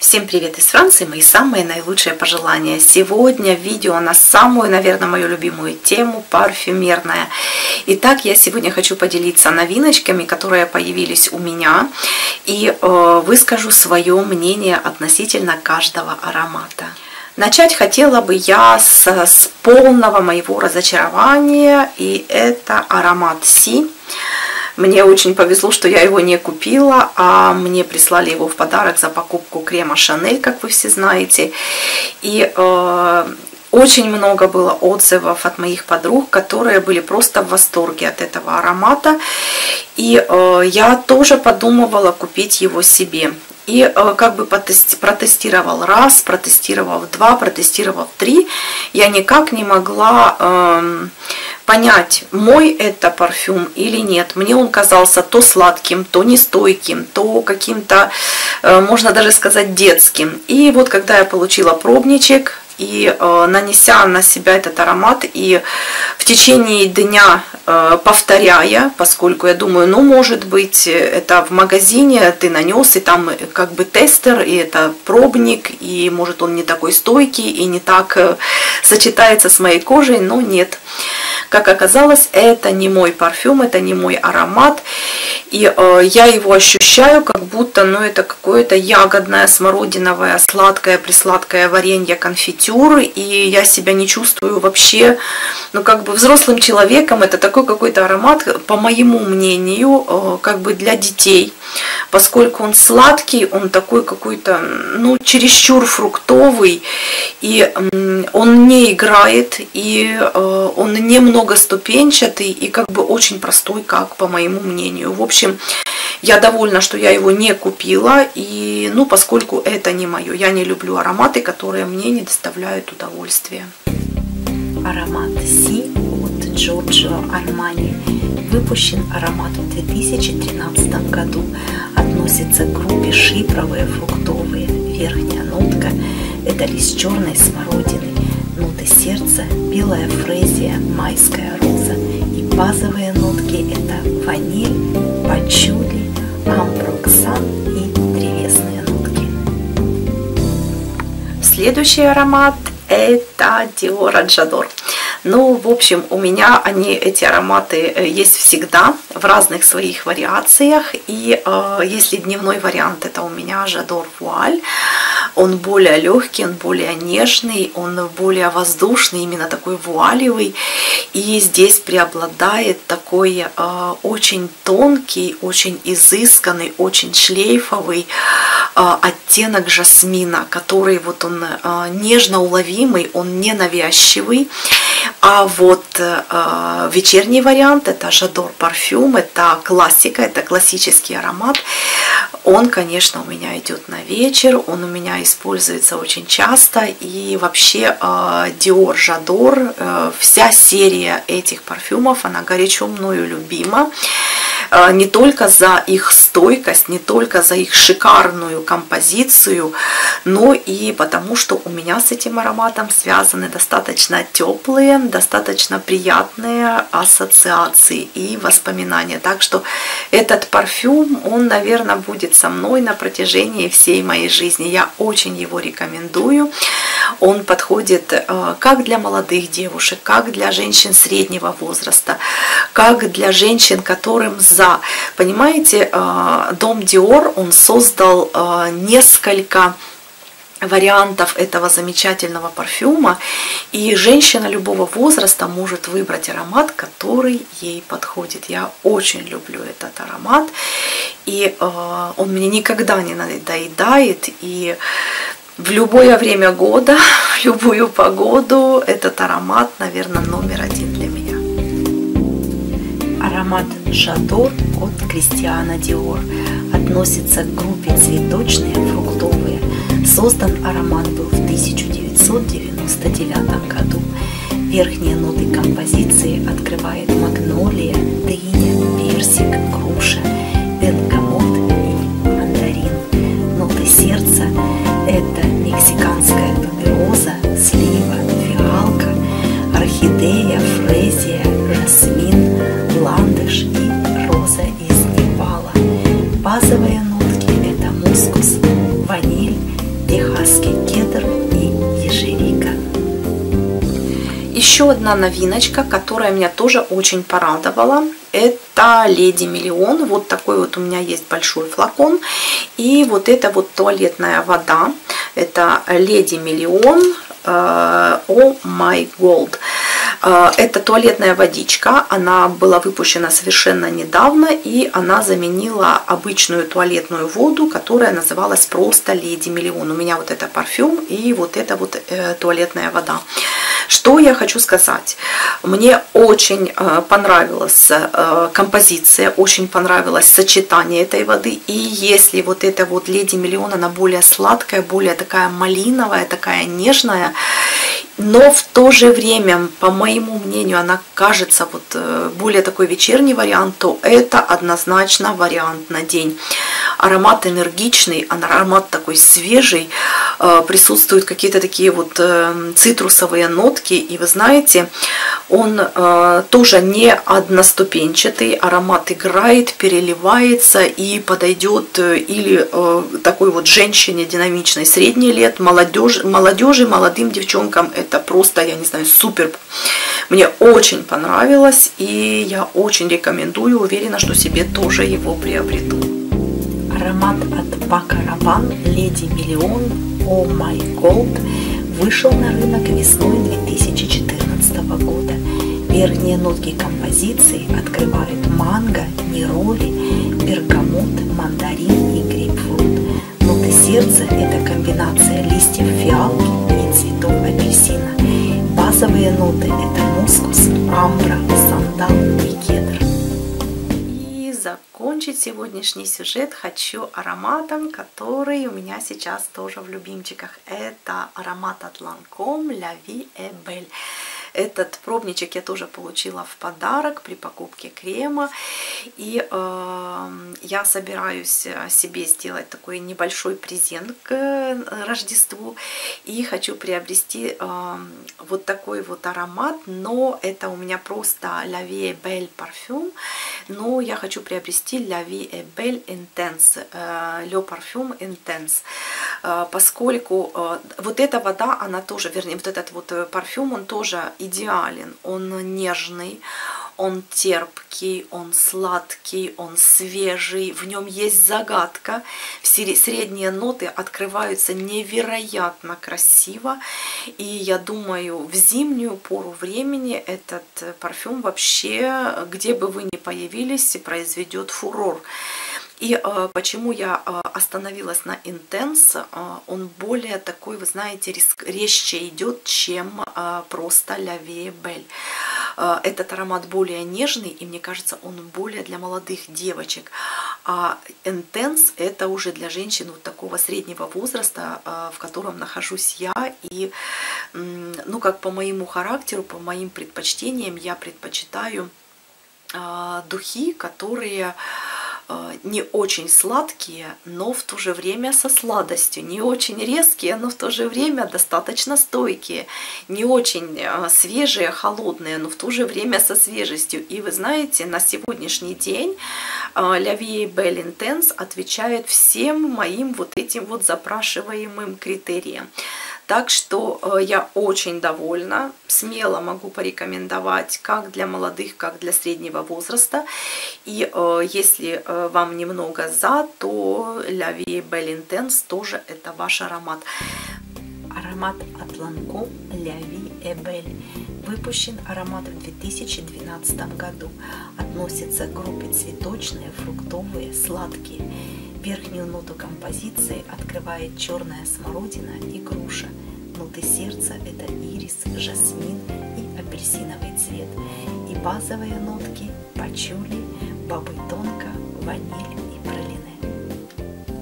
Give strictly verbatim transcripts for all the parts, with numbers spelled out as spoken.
Всем привет из Франции, мои самые наилучшие пожелания. Сегодня видео на самую, наверное, мою любимую тему – парфюмерная. Итак, я сегодня хочу поделиться новиночками, которые появились у меня, и э, выскажу свое мнение относительно каждого аромата. Начать хотела бы я с, с полного моего разочарования, и это аромат Си. Мне очень повезло, что я его не купила, а мне прислали его в подарок за покупку крема Шанель, как вы все знаете. И э, очень много было отзывов от моих подруг, которые были просто в восторге от этого аромата. И э, я тоже подумывала купить его себе. И э, как бы протестировал раз, протестировал два, протестировал три. Я никак не могла э, понять, мой это парфюм или нет. Мне он казался то сладким, то нестойким, то каким-то, э, можно даже сказать, детским. И вот когда я получила пробничек, и э, нанеся на себя этот аромат, и в течение дня э, повторяя, поскольку я думаю, ну, может быть, это в магазине ты нанес, и там как бы тестер, и это пробник, и может он не такой стойкий, и не так э, сочетается с моей кожей, но нет. Как оказалось, это не мой парфюм, это не мой аромат, и э, я его ощущаю, как будто, ну, это какое-то ягодное, смородиновое, сладкое, присладкое варенье, конфитюр. И я себя не чувствую вообще, ну, как бы взрослым человеком. Это такой какой-то аромат, по моему мнению, как бы для детей, поскольку он сладкий, он такой какой-то, ну, чересчур фруктовый, и он не играет, и он не многоступенчатый, и как бы очень простой, как по моему мнению. В общем, я довольна, что я его не купила, и, ну, поскольку это не мое, я не люблю ароматы, которые мне не доставляют удовольствия. Аромат Си от Giorgio Armani. Выпущен аромат в две тысячи тринадцатом году. Относится к группе шипровые, фруктовые. Верхняя нотка – это лист черной смородины. Ноты сердца – белая фрезия, майская роза. И базовые нотки – это ваниль, пачули, амброксан и древесные нотки. Следующий аромат – это Dior Adjador. Ну, в общем, у меня они, эти ароматы есть всегда в разных своих вариациях. И э, если дневной вариант, это у меня Adjador Voile. Он более легкий, он более нежный, он более воздушный, именно такой вуалевый. И здесь преобладает такой э, очень тонкий, очень изысканный, очень шлейфовый э, оттенок жасмина, который вот он э, нежно уловимый, он не навязчивый. А вот э, вечерний вариант, это J'adore парфюм, это классика, это классический аромат. Он, конечно, у меня идет на вечер, он у меня используется очень часто. И вообще э, Dior J'adore, э, вся серия этих парфюмов, она горячо мною любима. Э, не только за их стойкость, не только за их шикарную композицию, но и потому, что у меня с этим ароматом связаны достаточно теплые, достаточно приятные ассоциации и воспоминания. Так что этот парфюм, он, наверное, будет со мной на протяжении всей моей жизни. Я очень его рекомендую. Он подходит э, как для молодых девушек, как для женщин среднего возраста, как для женщин, которым за. Понимаете, э, дом Dior, он создал э, несколько вариантов этого замечательного парфюма, и женщина любого возраста может выбрать аромат, который ей подходит. Я очень люблю этот аромат, и э, он мне никогда не надоедает, и в любое время года, в любую погоду этот аромат, наверное, номер один для меня. Аромат J'adore от Кристиана Диор относится к группе цветочные, фруктовые. Создан аромат был в тысяча девятьсот девяносто девятом году. Верхние ноты композиции открывает магнолия, дыня, персик, груша, бергамот и мандарин. Ноты сердца – это мексиканская тубероза, слива, фиалка, орхидея, фрезия, жасмин, ландыш и роза из Непала. Базовые нотки – это мускус, ваниль, еще одна новиночка, которая меня тоже очень порадовала. Это Леди Миллион. Вот такой вот у меня есть большой флакон. И вот это вот туалетная вода. Это Леди Миллион О Май Голд. Это туалетная водичка, она была выпущена совершенно недавно, и она заменила обычную туалетную воду, которая называлась просто Леди Миллион. У меня вот это парфюм и вот это вот э, туалетная вода. Что я хочу сказать? Мне очень э, понравилась э, композиция, очень понравилось сочетание этой воды. И если вот эта вот Леди Миллион, она более сладкая, более такая малиновая, такая нежная, но в то же время, по моему мнению, она кажется вот более такой вечерний вариант, то это однозначно вариант на день. Аромат энергичный, аромат такой свежий, присутствуют какие-то такие вот цитрусовые нотки, и вы знаете, он тоже не одноступенчатый, аромат играет, переливается и подойдет или такой вот женщине динамичной средних лет, молодежи, молодежи, молодым девчонкам. Это просто, я не знаю, супер. Мне очень понравилось, и я очень рекомендую, уверена, что себе тоже его приобрету. Аромат от Paco Rabanne Леди Миллион О Май Голд вышел на рынок весной две тысячи четырнадцатого года. Верхние нотки композиции открывают манго, нероли, бергамот, мандарин и грейпфрут. Ноты сердца – это комбинация листьев фиалки и цветов апельсина. Базовые ноты – это мускус, амбра, сандал и кедр. И закончить сегодняшний сюжет хочу ароматом, который у меня сейчас тоже в любимчиках. Это аромат от Lancôme La Vie est Belle. Этот пробничек я тоже получила в подарок при покупке крема. И э, я собираюсь себе сделать такой небольшой презент к Рождеству. И хочу приобрести э, вот такой вот аромат. Но это у меня просто La Vie est Belle парфюм. Но я хочу приобрести La Vie est Belle Intense. Э, Le Parfum Intense. Э, поскольку э, вот эта вода, она тоже, вернее, вот этот вот парфюм, он тоже идеален, он нежный, он терпкий, он сладкий, он свежий, в нем есть загадка, все средние ноты открываются невероятно красиво, и я думаю, в зимнюю пору времени этот парфюм вообще, где бы вы ни появились, произведет фурор. И э, почему я э, остановилась на Intense, э, он более такой, вы знаете, резче идет, чем э, просто La Vie est Belle. Э, этот аромат более нежный, и мне кажется, он более для молодых девочек. А Intense это уже для женщин вот такого среднего возраста, э, в котором нахожусь я. И, э, ну, как по моему характеру, по моим предпочтениям, я предпочитаю э, духи, которые не очень сладкие, но в то же время со сладостью, не очень резкие, но в то же время достаточно стойкие, не очень свежие, холодные, но в то же время со свежестью. И вы знаете, на сегодняшний день La Vie est Belle Intense отвечает всем моим вот этим вот запрашиваемым критериям. Так что я очень довольна, смело могу порекомендовать как для молодых, как для среднего возраста. И э, если э, вам немного за, то La Vie est Belle Intense тоже это ваш аромат. Аромат от Lancôme La Vie est Belle. Выпущен аромат в две тысячи двенадцатом году. Относится к группе цветочные, фруктовые, сладкие. Верхнюю ноту композиции открывает черная смородина и груша. Ноты сердца – это ирис, жасмин и апельсиновый цвет. И базовые нотки – пачули, бобы тонко, ваниль и пралине.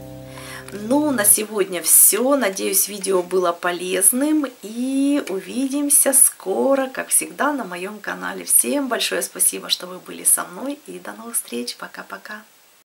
Ну, на сегодня все. Надеюсь, видео было полезным. И увидимся скоро, как всегда, на моем канале. Всем большое спасибо, что вы были со мной. И до новых встреч. Пока-пока.